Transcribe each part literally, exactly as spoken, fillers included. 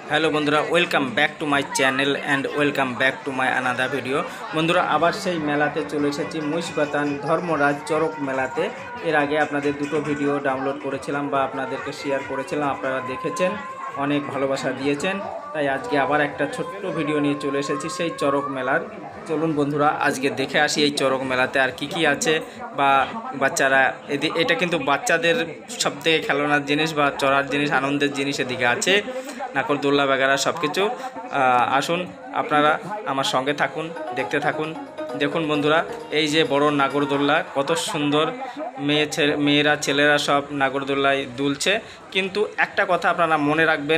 Hello বন্ধুরা, welcome back to my channel and welcome back to my another video. বন্ধুরা, আবার সেই মেলাতে চলে এসেছি, মহিষবাতান ধর্মরাজ চড়ক মেলাতে। এর আগে আপনাদের দুটো ভিডিও ডাউনলোড করেছিলাম বা আপনাদেরকে শেয়ার করেছিলাম, আপনারা দেখেছেন, অনেক ভালোবাসা দিয়েছেন। তাই আজকে আবার একটা ছোট্ট ভিডিও নিয়ে চলে এসেছি সেই চড়ক মেলার। চলুন বন্ধুরা, আজকে দেখে আসি এই চড়ক মেলাতে আর কি কি আছে, বা বাচ্চারা এটা কিন্তু বাচ্চাদের সবথেকে খেলনার জিনিস বা চড়ার জিনিস, আনন্দের জিনিস এদিকে আছে, নাকরদোল্লা বাগেরা সব কিছু। আসুন আপনারা আমার সঙ্গে থাকুন, দেখতে থাকুন। দেখুন বন্ধুরা, এই যে বড় নাগরদোল্লা, কত সুন্দর, মেয়ে ছেলে মেয়েরা ছেলেরা সব নাগরদোল্লায় দুলছে। কিন্তু একটা কথা আপনারা মনে রাখবেন,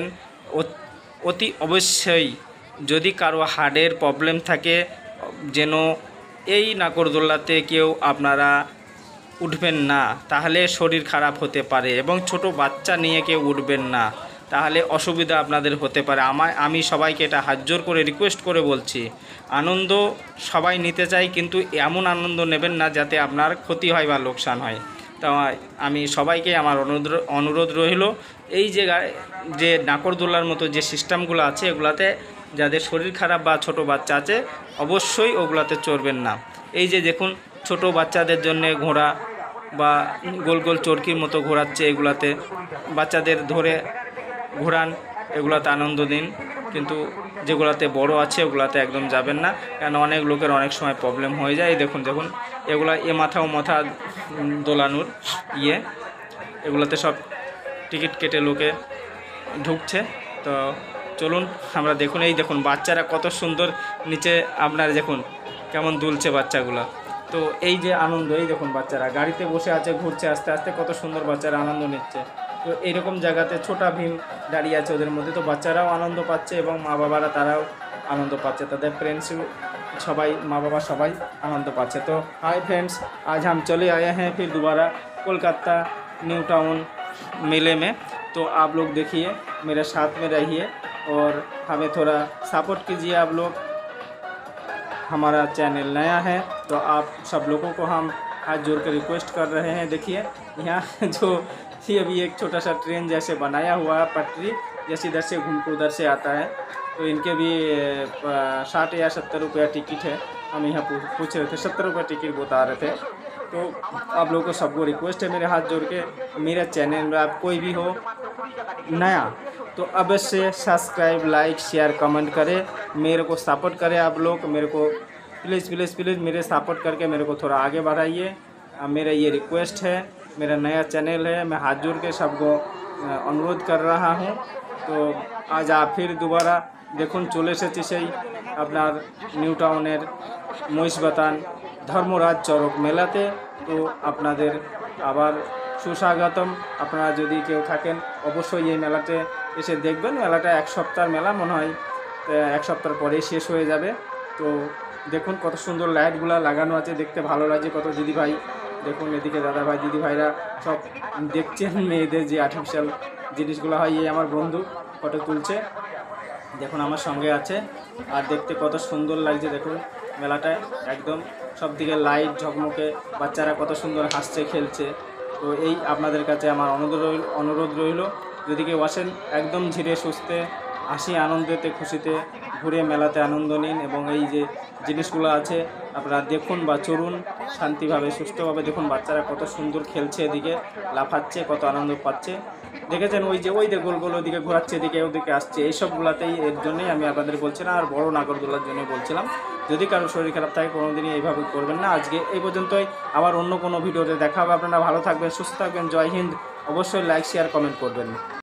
অতি অবশ্যই যদি কারো হার্টের প্রবলেম থাকে, যেন এই নাগরদোল্লাতে কেউ আপনারা উঠবেন না, তাহলে শরীর খারাপ হতে পারে। এবং ছোট বাচ্চা নিয়ে কেউ উঠবেন না, তাহলে অসুবিধা আপনাদের হতে পারে। আমায় আমি সবাইকে এটা হাত জোর করে রিকোয়েস্ট করে বলছি, আনন্দ সবাই নিতে চাই, কিন্তু এমন আনন্দ নেবেন না যাতে আপনার ক্ষতি হয় বা লোকসান হয়। তো আমি সবাইকে আমার অনুরোধ অনুরোধ রইল, এই যে যে নাগরদোল্লার মতো যে সিস্টেমগুলো আছে, এগুলাতে যাদের শরীর খারাপ বা ছোট বাচ্চা আছে, অবশ্যই ওগুলাতে চড়বেন না। এই যে দেখুন, ছোট বাচ্চাদের জন্য ঘোড়া বা গোল গোল চরকির মতো ঘোরাচ্ছে, এগুলাতে বাচ্চাদের ধরে ঘোরান, এগুলাতে আনন্দ দিন। কিন্তু যেগুলাতে বড় আছে ওগুলাতে একদম যাবেন না, কারণ অনেক লোকের অনেক সময় প্রবলেম হয়ে যায়। দেখুন দেখুন এগুলা এ মাথা ও মাথা দোলানোর ইয়ে, এগুলাতে সব টিকিট কেটে লোকে ঢুকছে। তো চলুন আমরা দেখুন, এই দেখুন বাচ্চারা কত সুন্দর নিচে, আপনার দেখুন কেমন দুলছে বাচ্চাগুলো। তো এই যে আনন্দ, এই দেখুন বাচ্চারা গাড়িতে বসে আছে, ঘুরছে আস্তে আস্তে, কত সুন্দর বাচ্চারা আনন্দ নিচ্ছে। তো এইরকম জায়গাতে ছোটা ভীম দাঁড়িয়ে আছে ওদের মধ্যে, তো বাচ্চারাও আনন্দ পাচ্ছে এবং মা বাবারা তারাও আনন্দ পাচ্ছে, তাদের ফ্রেন্ডস সবাই, মা বাবা সবাই आनंद पाচ্ছে। तो हाय फ्रेंड्स, आज हम चले आए हैं फिर दोबारा कोलकाता न्यू टाउन मेले में। तो आप लोग देखिए, मेरे साथ में रहिए और हमें थोड़ा सपोर्ट कीजिए आप लोग। हमारा चैनल नया है तो आप सब लोगों को हम हाथ जोड़ कर रिक्वेस्ट कर रहे हैं। देखिए यहाँ जो ये अभी एक छोटा सा ट्रेन जैसे बनाया हुआ है, पटरी जैसे इधर से घूम के उधर से आता है। तो इनके भी साठ या सत्तर रुपया टिकट है। हम यहाँ पूछ रहे थे, सत्तर रुपये टिकट बता रहे थे। तो आप लोगों को सबको रिक्वेस्ट है, मेरे हाथ जोड़ के, मेरा चैनल में आप कोई भी हो नया तो अवश्य सब्सक्राइब, लाइक, शेयर, कमेंट करें, मेरे को सपोर्ट करें। आप लोग मेरे को प्लीज़ प्लीज़ प्लीज़ मेरे सपोर्ट करके मेरे को थोड़ा आगे बढ़ाइए, मेरा ये रिक्वेस्ट है। मेरा नया चैनल है, मैं हाथ जोड़ के सबको अनुरोध कर रहा हूँ। तो आज आप फिर दोबारा দেখুন চলে এসেছি সেই আপনার নিউ টাউনের মহিষবাতান ধর্মরাজ চড়ক মেলাতে। তো আপনাদের আবার সুস্বাগতম। আপনারা যদি কেউ থাকেন অবশ্যই এই মেলাতে এসে দেখবেন। মেলাটা এক সপ্তাহের মেলা, মনে হয় এক সপ্তাহ পরেই শেষ হয়ে যাবে। তো দেখুন কত সুন্দর লাইটগুলো লাগানো আছে, দেখতে ভালো লাগছে। কত দিদিভাই, দেখুন এদিকে দাদাভাই দিদিভাইরা সব দেখছেন মেয়েদের যে আর্টিফিশিয়াল জিনিসগুলো হয়। এই আমার বন্ধু ফটো তুলছে, দেখুন আমার সঙ্গে আছে, আর দেখতে কত সুন্দর লাগছে। দেখুন মেলাটায় একদম সব দিকে লাইট ঝকমকে, বাচ্চারা কত সুন্দর হাসছে, খেলছে। তো এই আপনাদের কাছে আমার অনুরোধ রইল অনুরোধ রইল যদি কেউ আসেন, একদম ধীরে সুস্থে, হাসি আনন্দেতে খুশিতে ঘুরে মেলাতে আনন্দ নিন। এবং এই যে জিনিসগুলো আছে আপনারা দেখুন বা চড়ুন শান্তিভাবে, সুস্থভাবে। দেখুন বাচ্চারা কত সুন্দর খেলছে, এদিকে লাফাচ্ছে, কত আনন্দ পাচ্ছে। দেখেছেন ওই যে ওই যে গোল গোল ওদিকে ঘোরাচ্ছে, এদিকে ওদিকে আসছে, এইসবগুলোতেই, এর জন্যই আমি আপনাদের বলছিলাম। আর বড় নাগরদোলার জন্য বলছিলাম, যদি কারো শরীর খারাপ থাকে কোনোদিনই এইভাবে করবেন না। আজকে এই পর্যন্তই, আবার অন্য কোনো ভিডিওতে দেখা হবে। আপনারা ভালো থাকবেন, সুস্থ থাকবেন। জয় হিন্দ। অবশ্যই লাইক, শেয়ার, কমেন্ট করবেন।